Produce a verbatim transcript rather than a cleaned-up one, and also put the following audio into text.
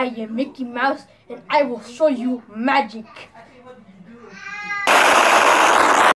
I am Mickey Mouse and I will show you magic.